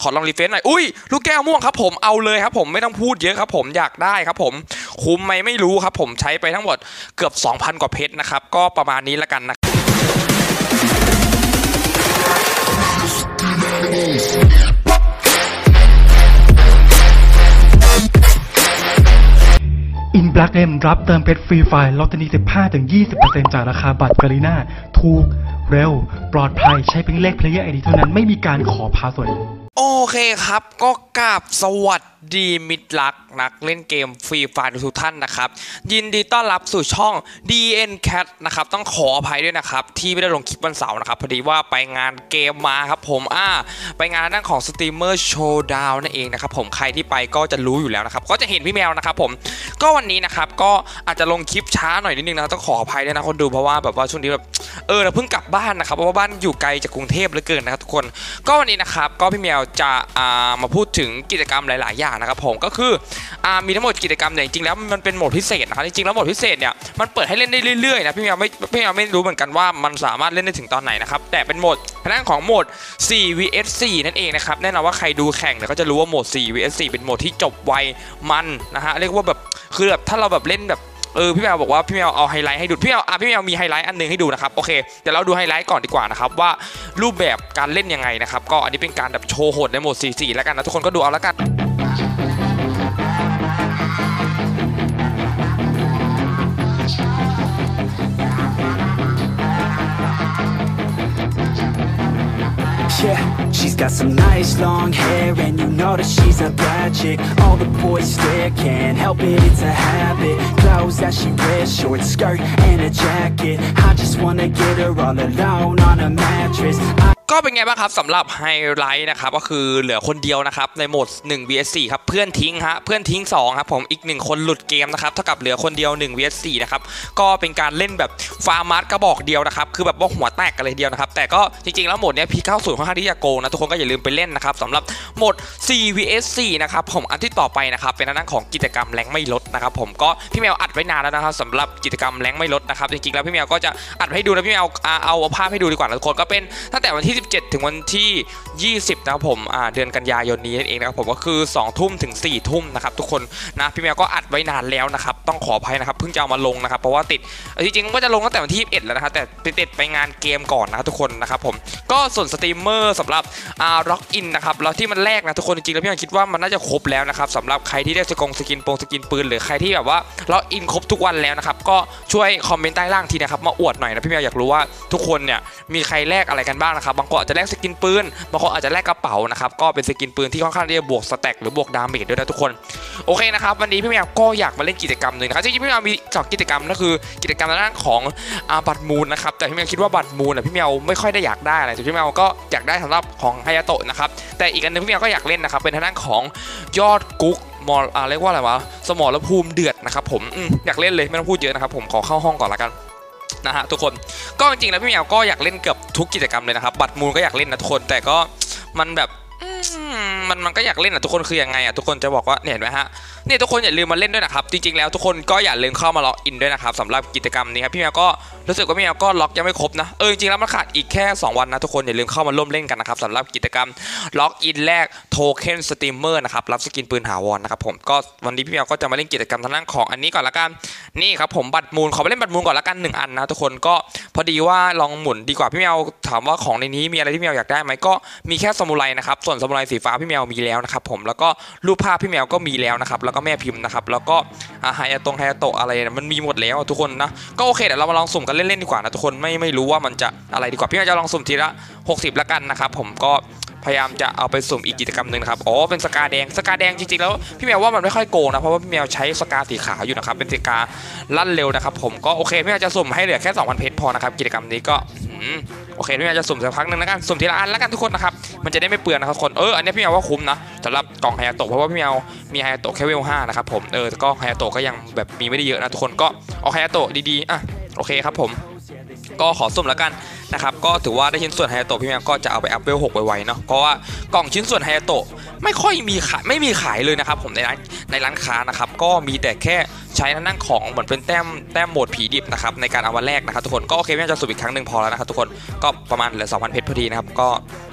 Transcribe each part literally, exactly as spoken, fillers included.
ขอลองรีเฟรชหน่อยอุ้ยลูกแก้วม่วงครับผมเอาเลยครับผมไม่ต้องพูดเยอะครับผมอยากได้ครับผมคุ้มไหมไม่รู้ครับผมใช้ไปทั้งหมดเกือบ สองพัน กว่าเพชรนะครับก็ประมาณนี้ละกันนะอินแบล็กเอ็มรับเติมเพชรฟรีไฟล์ลดทันที สิบห้าถึงยี่สิบเปอร์เซ็นต์ จากราคาบัตรกาลีน่าถูกเร็วปลอดภัยใช้เพียงเลข Player ไอ ดี เท่านั้นไม่มีการขอพาสเวิร์ดโอเคครับก็กราบสวัสดีมิตรรักนักเล่นเกมฟรีไฟล์ทุกท่านนะครับยินดีต้อนรับสู่ช่อง ดี เอ็น แคท นะครับต้องขออภัยด้วยนะครับที่ไม่ได้ลงคลิปวันเสาร์นะครับพอดีว่าไปงานเกมมาครับผมอ่าไปงานนั่งของสตรีมเมอร์โชว์ดาวนั่นเองนะครับผมใครที่ไปก็จะรู้อยู่แล้วนะครับก็จะเห็นพี่แมวนะครับผมก็วันนี้นะครับก็อาจจะลงคลิปช้าหน่อยนิดนึงนะต้องขออภัยด้วยนะคนดูเพราะว่าแบบว่าช่วงนี้แบบเออเราเพิ่งกลับบ้านนะครับเพราะว่าบ้านอยู่ไกลจากกรุงเทพเหลือเกินนะครับทุกคนก็วันนี้นะครับก็พี่แมวจะอ่ามาพูดถึงกิจกรรมหลายๆอย่างนะครับผมก็คืออ่ามีทั้งหมดกิจกรรมเนี่ยจริงๆแล้วมันเป็นโหมดพิเศษนะครับจริงๆแล้วโหมดพิเศษเนี่ยมันเปิดให้เล่นได้เรื่อยๆนะพี่แมวไม่พี่แมวไม่รู้เหมือนกันว่ามันสามารถเล่นได้ถึงตอนไหนนะครับแต่เป็นโหมดทางด้านของโหมด โฟร์ วี เอส โฟร์ นั่นเองนะครับแน่นอนว่าใครดูแข่งเนี่ยก็จะรู้ว่าโหมด โฟร์ วี เอส โฟร์ เป็นโหมดที่จบไวมันนะฮะเรียกว่าแบบคือแบบถ้าเราแบบเล่นแบบเออพี่แมวบอกว่าพี่แมวเอาไฮไลท์ให้ดูพี่แมวอ่ะพี่แมวมีไฮไลท์อันนึงให้ดูนะครับโอเคเดี๋ยวเราดูไฮไลท์ก่อนดีกว่านะครับว่ารูปแบบการเล่นยังไงนะครับก็อันนี้เป็นการแบบโชว์โหดในโหมด โฟร์ โฟร์ แล้วกันนะทุกคนก็ดูเอาแล้วกัน Yeah, she's got some nice long hair and you know that she's a bad chick. All the boys stare, can't help it, it's a habit. Clothes that she wears, short skirt and a jacket. I just wanna get her all alone on a mattress. I ก็เป็นไงบ้างครับสำหรับไฮไลท์นะครับก็คือเหลือคนเดียวนะครับในโหมด หนึ่ง วี เอส โฟร์ ครับเพื่อนทิ้งฮะเพื่อนทิ้งสองครับผมอีกหนึ่งคนหลุดเกมนะครับเท่ากับเหลือคนเดียว หนึ่ง วี เอส โฟร์ นะครับก็เป็นการเล่นแบบฟาร์มัสกระบอกเดียวนะครับคือแบบว่าหัวแตกกันเลยเดียวนะครับแต่ก็จริงๆแล้วโหมดเนี้ยพีเก้าสิบค่อนข้างที่จะโกงนะทุกคนก็อย่าลืมไปเล่นนะครับสำหรับโหมด โฟร์ วี เอส โฟร์ นะครับผมอันที่ต่อไปนะครับเป็นด้านของกิจกรรมแรงไม่ลดนะครับผมก็พี่แมวอัดไว้นานแล้วนะครับสำหรับกิจกรรมแรงไม่ลดนะครับจริงๆแล้วพี่แมวก็จะอัดให้ดูนะพี่แมวเอาเอาภาพให้ดูดีกว่าทุกคนก็เป็นตั้งแต่วันที่สิบเจ็ดถึงวันที่ยี่สิบนะครับผมอ่าเดือนกันยายนนี้นั่นเองนะครับผมก็คือสองทุ่มถึงสี่ทุ่มนะครับทุกคนนะพี่แมวก็อัดไว้นานแล้วนะครับต้องขออภัยนะครับเพิ่งจะเอามาลงนะครับเพราะว่าติดจริงๆก็จะลงตั้งแต่วันที่ยี่สิบเอ็ดแล้วนะครับแต่ติดไปงานเกมก่อนนะครับทุกคนนะครับผมก็ส่วนสตรีมเมอร์สำหรับอ่าล็อกอินนะครับแล้วที่มันแรกนะทุกคนจริงๆแล้วพี่แมวคิดว่ามันน่าจะครบแล้วนะครับสำหรับใครที่ได้สกงสกินโปงสกินปืนหรือใครที่แบบว่าล็อกอินครบทุกวันแล้วนะครับก็ช่วยคอมเมนต์ใต้ล่างทีนะครับมาอวดหน่อยนะพี่แมวอยากรู้ว่าทุกคนเนี่ยมีใครแลกอะไรกันบ้างนะครับบางคนอาจจะแลกสกินปืนบางคนอาจจะแลกกระเป๋านะครับก็เป็นสกินปืนที่ค่อนข้างที่จะบวกสแต็กหรือบวกดาเมจด้วยนะทุกคนโอเคนะครับวันนี้พี่แมวก็อยากมาเล่นกิจกรรมหนึ่งนะครับจริงๆพี่แมวมีสองกิจกรรมนั่นคือกิจกรรมด้านของบัตรมูลนะครับแต่พี่แมวคิดว่าบัตรมูลพี่แมวไม่ค่อยได้อยากได้อะไรแต่พี่แมวก็อยากได้สำหรับของไฮยาโตะนะครับแต่อีกอันนึงพี่แมวก็อยากเล่นนะครับเป็นทางด้านของยอดกุ๊กมอลอะไรเรียกว่าอะไรวะสมรภูมิเดือดนะครับผมอยากเล่นเลยไม่ต้องพูดเยอะนะครับผมขอเข้าห้องก่อนละกันนะฮะทุกคนก็จริงๆแล้วพี่แมวก็อยากเล่นเกือบทุกกิจกรรมเลยนะครับบัตรมูลก็อยากเล่นนะทุกคนแต่ก็มันแบบมันมันก็อยากเล่นอ่ะทุกคนคือยังไงอ่ะทุกคนจะบอกว่าเห็นไหมฮะนี่ทุกคนอย่าลืมมาเล่นด้วยนะครับจริงๆแล้วทุกคนก็อย่าลืมเข้ามาล็อกอินด้วยนะครับสำหรับกิจกรรมนี้ครับพี่แมวก็รู้สึกว่าพี่แมวก็ล็อกยังไม่ครบนะเออจริงๆแล้วมันขาดอีกแค่สองวันนะทุกคนอย่าลืมเข้ามาร่วมเล่นกันนะครับสำหรับกิจกรรมล็อกอินแรกโทเค็นสตรีมเมอร์นะครับรับสกินปืนถาวรนะครับผมก็วันนี้พี่แมวก็จะมาเล่นกิจกรรมทางด้านของอันนี้ก่อนละกันนี่ครับผมบัตรมูลขอไปเล่นบัตรมูลก่อนละกันหนึ่งอันนะทุกคนก็พอดีว่าลองหมุนดีกว่าพี่แมวถามว่าของในนี้มีอะไรที่พี่แมวอยากได้ไหมก็มีแค่ซามูไรนะครับส่วนซามูไรสีฟ้าพี่แมวมีแล้วนะครับผมแล้วก็รูปภาพพี่แมวก็มีแล้วนะครับแล้วก็แม่พิมพ์นะครับแล้วก็ไฮยาตงไฮยาโตะอะไรมันมีหมดแล้วทุกคนนะก็โอเคเดี๋ยวเรามาลองสุ่มกันเล่นๆดีกว่านะทุกคนไม่ไม่รู้ว่ามันจะอะไรดีกว่าพี่แมวจะลองสุ่มทีละหกสิบละกันนะครับผมก็พยายามจะเอาไปสุ่มอีกกิจกรรมหนึ่งนะครับอ๋อเป็นสกาแดงสกาแดงจริงๆแล้วพี่แมวว่ามันไม่ค่อยโกงนะเพราะว่าพี่แมวใช้สกาสีขาวอยู่นะครับเป็นสกาลั่นเร็วนะครับผมก็โอเคพี่แมวจะสุ่มให้เหลือแค่ สองพัน เพชรพอนะครับกิจกรรมนี้ก็โอเคพี่แมวจะสุ่มสักพักหนึ่งแล้วกันสุ่มทีละอันแล้วกันทุกคนนะครับมันจะได้ไม่เปลืองนะครับคนเอออันนี้พี่แมวว่าคุ้มนะสำหรับกล่องไฮยาโตะเพราะว่าพี่แมวมีไฮยาโตะแค่เวลห้านะครับผมเออก็ไฮยาโตะก็ยังแบบมีไม่ได้เยอะนะทุกคนก็เอาไฮยาโตะดีๆอ่ะโอเคครับผมก็ขอสุ่มแล้วกันนะครับก็ถือว่าได้ชิ้นส่วนไฮยาโตะพี่แมวก็จะเอาไปอัพเวลหกไวๆเนาะเพราะว่ากล่องชิ้นส่วนไฮยาโตะไม่ค่อยมีขายไม่มีขายเลยนะครับผมในร้านในร้านค้านะครับก็มีแต่แค่ใช้นั่งของเหมือนเป็นแต้มแต้มโหมดผีดิบนะครับในการเอามาแลกนะครับทุกคนก็โอเคพี่แมวจะสุ่มอีกครั้งหนึ่งพอแล้วนะครับทุกคนก็ประมาณเหลือ สองพัน เพชรพอดีนะครับก็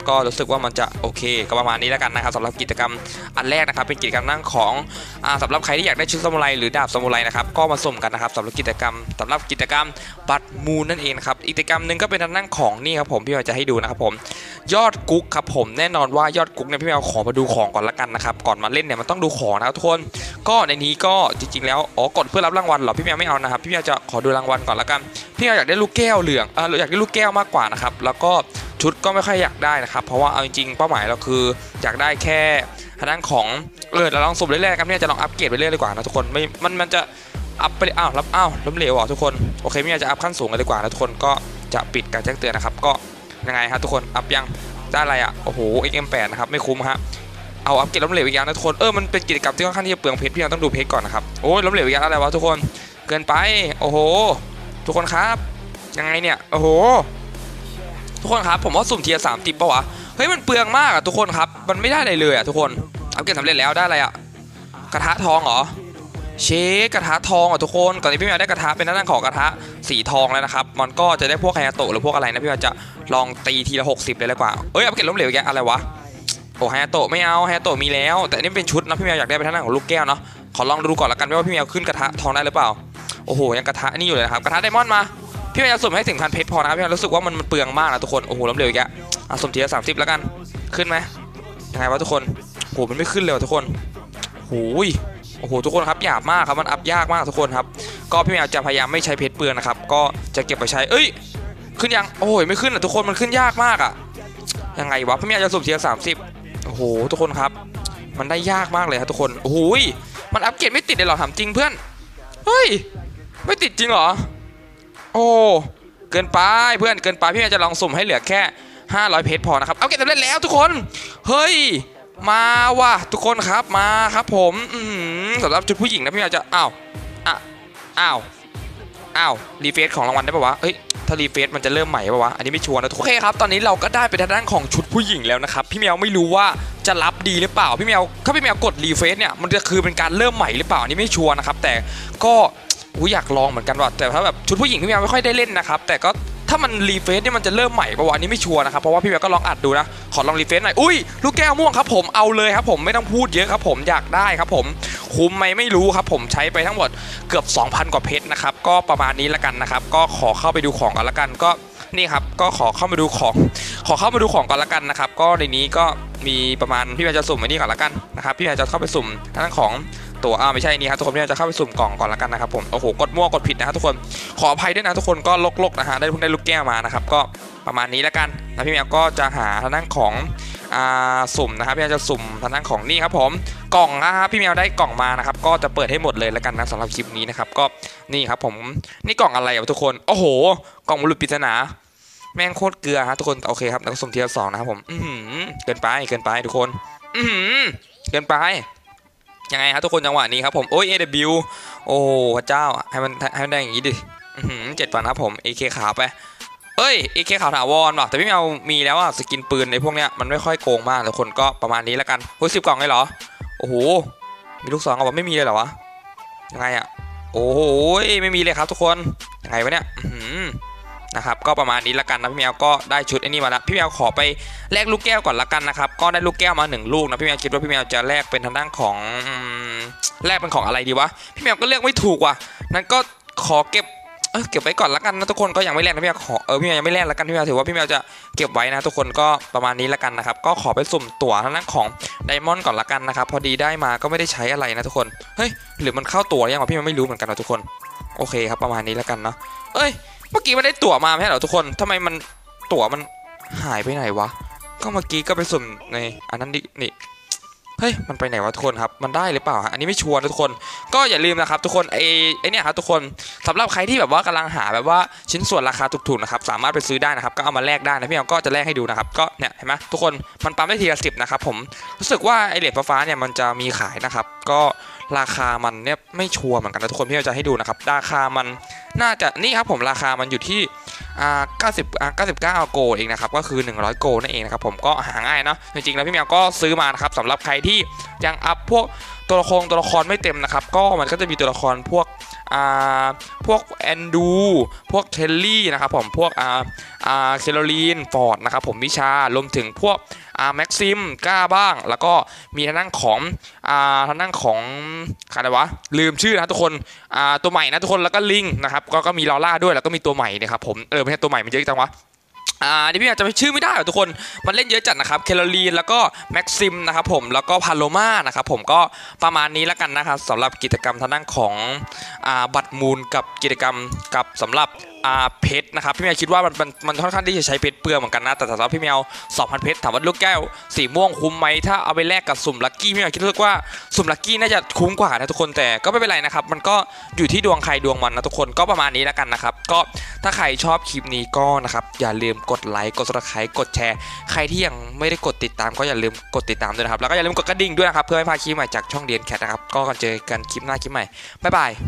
ก็รู้สึกว่ามันจะโอเคก็ประมาณนี้แล้วกันนะครับสำหรับกิจกรรมอันแรกนะครับเป็นกิจกรรมนั่งของอ่าสำหรับใครที่อยากได้ชุดซามูไรหรือดาบซามูไรนะครับก็มาสุ่มกันนะครับสำหรับกิจกรรมสำหรับกิจกรรมบัตรมูนนั่นเองครับกิจกรรมหนึ่งก็เป็นนั่งของนี่ครับผมพี่เราจะให้ดูนะครับผมยอดกุ๊กครับผมแน่นอนว่ายอดกุ๊กเนี่ยพี่เราขอมาดูของก่อนละกันนะครับก่อนมาเล่นเนี่ยมันต้องดูของนะครับทุกคนก็ในนี้ก็จริงๆแล้วอ๋อกดเพื่อรับรางวัลเหรอพี่แมวไม่เอานะครับพี่แมวจะขอดูรางวัลก่อนละกันพี่แมวอยากได้ลูกแก้วเหลืองเอออยากได้ลูกแก้วมากกว่านะครับแล้วก็ชุดก็ไม่ค่อยอยากได้นะครับเพราะว่าเอาจริงๆเป้าหมายเราคืออยากได้แค่ทางด้านของเออเราลองสุ่มเรื่อยๆครับเนี่ยจะลองอัปเกรดไปเรื่อยดีกว่านะทุกคนไม่มันมันจะอัพไปอ้าวรับอ้าวล้มเหลวอ่ะทุกคนโอเคพี่แมวจะอัพขั้นสูงเลยดีกว่านะทุกคนก็จะปิดการแจ้งเตือนนะครับก็ยังไงครับทุกคนอัพยังได้อะไรอ่ะโอ้โห เอ็กซ์ เอ็ม แปด นะครับไม่คุ้มฮะเอาอัพเกรดล้มเหลวอีกอย่างนะทุกคนเออมันเป็นกิจกรรมที่ค่อนข้างที่จะเปลืองเพชรพี่เราต้องดูเพชรก่อนนะครับโอ้ยล้มเหลวอีกอย่างอะไรวะทุกคนเกินไปโอ้โหทุกคนครับยังไงเนี่ยโอ้โหทุกคนครับผมว่าสุ่มเทียร์สามสิบป่ะวะเฮ้ยมันเปลืองมากอ่ะทุกคนครับมันไม่ได้อะไรเลยอ่ะทุกคนอัพเกรดสำเร็จแล้วได้อะไรอ่ะกระทะทองเหรอเชคกระทะทองอ่ะทุกคนก่อนที่พี่แมวได้กระทะเป็นด้านของกระทะสีทองแล้วนะครับมันก็จะได้พวกไฮยาโตะหรือพวกอะไรนะพี่แมวจะลองตีทีละหกสิบเลยดีกว่าเอ้ยอัพเกรดล้มเหลวอีกอย่างอะไรวะโอ้ไฮยาโตะไม่เอาไฮยาโตะมีแล้วแต่นี่เป็นชุดนะพี่แมวอยากได้เป็นด้านของลูกแก้วเนาะขอลองดูก่อนละกันว่าพี่แมวขึ้นกระทะทองได้หรือเปล่าโอ้โหยังกระทะนี่อยู่เลยนะครับกระทะไดมอนด์มาพี่แมวจะสุ่มให้ถึงพันเพชรพอนะครับพี่แมวรู้สึกว่ามันเปลืองมากนะทุกคนโอ้โหล้มเหลวอีกแล้วอ่ะสุ่มทีละสามสิบแล้วกันขึ้นไหมยังไงวะทุกคนโหมันไม่ขึ้นเลยทุกคนโอ้ยโอ้โหทุกคนครับหยาบมากครับมันอัพยากมากทุกคนครับก็พี่แมวจะพยายามไม่ใช้เพชรเปลืองนะครับก็จะเก็บไปใช้เอ้ยขึ้นยังโอ้ยไม่ขึ้นอ่ะทุกคนมันขึ้นยากมากอ่ะยังไงวะพี่แมวจะสุ่มทีละสามสิบโอ้โหทุกคนครับมันได้ยากมากเลยครับทุกคนโอ้โหมันอัพเกรดไม่ติดเลยหรอถามจริงเพื่อนเฮ้ยไม่ติดจริงเหรอโอ้เกินไปเพื่อนเกินไปพี่แมวจะลองสุ่มให้เหลือแค่ห้าร้อยเพชรพอนะครับเอาเก็บสำเร็จแล้วทุกคนเฮ้ยมาว่ะทุกคนครับมาครับผมสำหรับชุดผู้หญิงนะพี่แมวจะอ้าวอ่ะอ้าวอ้าวรีเฟซของรางวัลได้ปะวะเฮ้ยถ้ารีเฟซมันจะเริ่มใหม่ปะวะอันนี้ไม่ชัวร์นะทุกคนโอเคครับตอนนี้เราก็ได้ไปทางด้านของชุดผู้หญิงแล้วนะครับพี่แมวไม่รู้ว่าจะรับดีหรือเปล่าพี่แมวถ้าพี่แมวกดรีเฟซเนี่ยมันจะคือเป็นการเริ่มใหม่หรือเปล่าอันนี้ไม่ชัวร์นะครับแต่ก็อยากลองเหมือนกันว่ะแต่ถ้าแบบชุดผู้หญิงพี่แมวไม่ค่อยได้เล่นนะครับแต่ก็ถ้ามันรีเฟซเนี่ยมันจะเริ่มใหม่ปะวะนี้ไม่ชัวร์นะครับเพราะว่าพี่แมวก็ลองอัดดูนะขอลองรีเฟซหน่อยอุ้ยลูกแก้วม่วงครับผมเอาเลยครับผมไม่ต้องพูดเยอะครับผมอยากได้ครับผมคุ้มไหมไม่รู้ครับผมใช้ไปทั้งหมดเกือบ สองพัน กว่าเพชรนะครับก็ประมาณนี้ละกันนะครับก็ขอเข้าไปดูของกันละกันก็นี่ครับก็ขอเข้ามาดูของขอเข้ามาดูของก่อนละกันนะครับก็ในนี้ก็มีประมาณพี่แมวจะสุ่มอันนี้ก่อนละกันนะครับพี่แมวจะเข้าไปสุ่มทั้งของตัวอ่าไม่ใช่นี่ครับทุกคนพี่จะเข้าไปสุ่มกล่องก่อนละกันนะครับผมโอ้โหกดมั่วกดผิดนะครับทุกคนขออภัยด้วยนะทุกคนก็ลกๆนะฮะได้เพิ่งได้ลูกแก้วมานะครับก็ประมาณนี้ละกันนะพี่แมวก็จะหาทางด้านของอ่าสุ่มนะครับพี่แมวจะสุ่มทางด้านของนี่ครับผมกล่องนะครับพี่แมวได้กล่องมานะครับก็จะเปิดให้หมดเลยละกันนะสำหรับคลิปนี้นะครับก็นี่ครับผมนี่กล่องอะไรอ่ะทุกคนโอ้โหกล่องบุรุษปริศนาแม่งโคตรเกลือฮะทุกคนโอเคครับแล้วก็สุ่มทีละสองนะครับผมอือเกินไปเกินไปทุกคนอือเกินไปยังไงครับทุกคนจังหวะนี้ครับผมโอ้ย เอ ดับเบิลยู โอ้พระเจ้าให้มันให้มันได้อย่างนี้ดิเจ็ดพันครับผม เอ เค ขาวไปเอ้ย เอ เค ขาวถาวรว่ะแต่พี่แมวมีแล้วอ่ะสกินปืนในพวกเนี้ยมันไม่ค่อยโกงมากทุกคนก็ประมาณนี้แล้วกันโอ้ยสิบกล่องเลยเหรอโอ้โหมีลูกสองเอาบอกไม่มีเลยเหรอวะยังไงอ่ะโอ้โหไม่มีเลยครับทุกคนยังไงวะเนี่ยนะครับก็ประมาณนี้ละกันนะพี่แมวก็ได้ชุดไอ้นี่มาแล้วพี่แมวขอไปแลกลูกแก้วก่อนละกันนะครับก็ได้ลูกแก้วมาหนึ่งลูกนะพี่แมวคิดว่าพี่แมวจะแลกเป็นทางด้านของแลกเป็นของอะไรดีวะพี่แมวก็เลือกไม่ถูกว่ะนั้นก็ขอเก็บเออเก็บไว้ก่อนละกันนะทุกคนก็ยังไม่แลกนะพี่แมวขอเออพี่แมวยังไม่แลกละกันพี่แมวถือว่าพี่แมวจะเก็บไว้นะทุกคนก็ประมาณนี้ละกันนะครับก็ขอไปสุ่มตั๋วทางด้านของไดมอนด์ก่อนละกันนะครับพอดีได้มาก็ไม่ได้ใช้อะไรนะทุกคนเฮ้ยหรือมันเข้าตั๋วยังวะพี่แมวไม่รู้เหมือนกันนะทุกคนโอเคครับประมาณนี้ละกันเนาะเอ้ยเมื่อกี้ไม่ได้ตั๋วมาไม่ใช่เหรอทุกคนทำไมมันตั๋วมันหายไปไหนวะก็เมื่อกี้ก็ไปสุ่มในอันนั้นดินี่เฮ้ยมันไปไหนวะทุกคนครับมันได้หรือเปล่าอันนี้ไม่ชัวร์นะทุกคนก็อย่าลืมนะครับทุกคนไอ้ไอ้เนี่ยครับทุกคนสำหรับใครที่แบบว่ากำลังหาแบบว่าชิ้นส่วนราคาถูกๆนะครับสามารถไปซื้อได้นะครับก็เอามาแลกได้นะพี่เราก็จะแลกให้ดูนะครับก็เนี่ยเห็นไหมทุกคนมันปั๊มได้ทีละสิบนะครับผมรู้สึกว่าไอเหรียญฟ้าๆเนี่ยมันจะมีขายนะครับก็ราคามันเนี่ยไม่ชัวร์เหมือนกันนะทุกคนพี่เราจะให้ดูนะครับราคามันน่าจะนี่ครับผมราคามันอยู่ที่อ่าเก้าสิบอ่าเก้าสิบเก้าโกลเองนะครับก็คือหนึ่งร้อยโกลนั่นเองนะครับผมก็หาง่ายเนาะจริงๆแล้วพี่แมวก็ซื้อมานะครับสำหรับใครที่ยังอัพพวกตัวละครตัวละครไม่เต็มนะครับก็มันก็จะมีตัวละครพวกอ่าพวกแอนดูพวกเทลลี่นะครับผมพวกอ่าอ่าเคโรลีนฟอร์ดนะครับผมวิชารวมถึงพวกอ่าแม็กซิมกล้าบ้างแล้วก็มีทางด้านของอ่าทางด้านของใครวะลืมชื่อนะทุกคนอ่าตัวใหม่นะทุกคนแล้วก็ลิงนะครับก็ก็มีลอล่าด้วยแล้วก็มีตัวใหม่นะครับผมเออไม่ใช่ตัวใหม่มันเยอะจังวะอ่าเดี๋ยวพี่อาจจะไปชื่อไม่ได้ทุกคนมันเล่นเยอะจัดนะครับเคโรลีนแล้วก็แม็กซิมนะครับผมแล้วก็พาโลมานะครับผมก็ประมาณนี้แล้วกันนะครับสำหรับกิจกรรมทางด้านของอ่าบัตรมูลกับกิจกรรมกับสำหรับอ่าเพชรนะครับพี่แมวคิดว่ามันมันมันค่อนข้างที่จะใช้เพชรเปลืองเหมือนกันนะแต่สำหรับพี่แมว สองพัน เพชรถามว่าลูกแก้วสีม่วงคุ้มไหมถ้าเอาไปแลกกับสุ่มลัคกี้พี่แมวคิดว่าสุ่มลัคกี้น่าจะคุ้มกว่านะทุกคนแต่ก็ไม่เป็นไรนะครับมันก็อยู่ที่ดวงใครดวงมันนะทุกคนก็ประมาณนี้แล้วกันนะครับก็ถ้าใครชอบคลิปนี้ก็นะครับอย่าลืมกดไลค์กดซับสไครต์กดแชร์ใครที่ยังไม่ได้กดติดตามก็อย่าลืมกดติดตามด้วยนะครับแล้วก็อย่าลืมกดกระดิ่งด้วยนะครับเพื่อไม่พลาดคลิปใหม่จากช่องเดียนแคทนะครับก็กันเจอกันคลิปหน้าคลิปใหม่บ๊ายบาย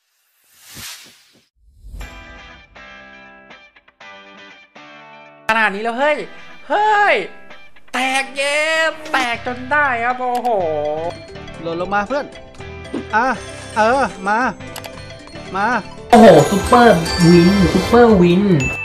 ขนาดนี้แล้วเฮ้ย เฮ้ย แตกเย็บแตกจนได้ครับโอ้โหหล่นลงมาเพื่อน อ่ะ เออ มา มาโอ้โหซุปเปอร์วินซุปเปอร์วิน